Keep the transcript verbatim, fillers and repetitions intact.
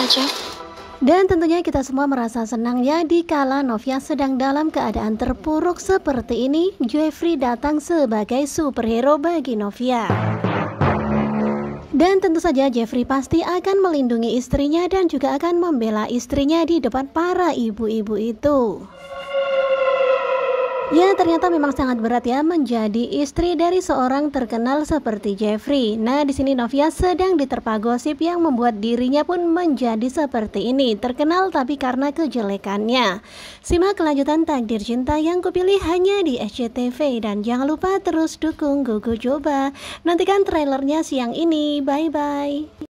aja. Dan tentunya kita semua merasa senang ya dikala Novia sedang dalam keadaan terpuruk seperti ini, Jeffrey datang sebagai superhero bagi Novia. Dan tentu saja Jeffrey pasti akan melindungi istrinya dan juga akan membela istrinya di depan para ibu-ibu itu. Ya, ternyata memang sangat berat ya menjadi istri dari seorang terkenal seperti Jeffrey. Nah, di sini Novia sedang diterpa gosip yang membuat dirinya pun menjadi seperti ini, terkenal tapi karena kejelekannya. Simak kelanjutan Takdir Cinta yang kupilih hanya di S C T V dan jangan lupa terus dukung Gugu Coba. Nantikan trailernya siang ini. Bye bye.